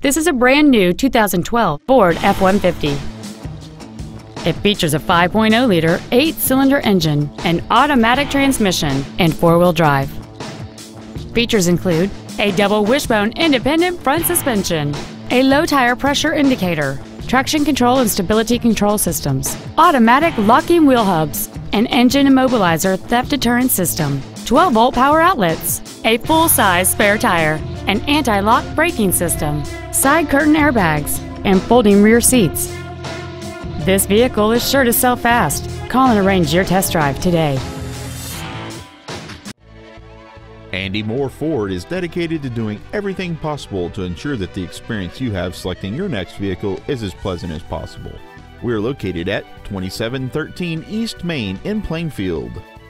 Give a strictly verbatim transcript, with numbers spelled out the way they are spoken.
This is a brand new two thousand twelve Ford F one fifty. It features a five point oh liter eight-cylinder engine, an automatic transmission, and four-wheel drive. Features include a double wishbone independent front suspension, a low tire pressure indicator, traction control and stability control systems, automatic locking wheel hubs, an engine immobilizer theft deterrent system, twelve volt power outlets, a full-size spare tire, an anti-lock braking system, side curtain airbags, and folding rear seats. This vehicle is sure to sell fast. Call and arrange your test drive today. Andy Mohr Ford is dedicated to doing everything possible to ensure that the experience you have selecting your next vehicle is as pleasant as possible. We are located at twenty-seven thirteen East Main in Plainfield.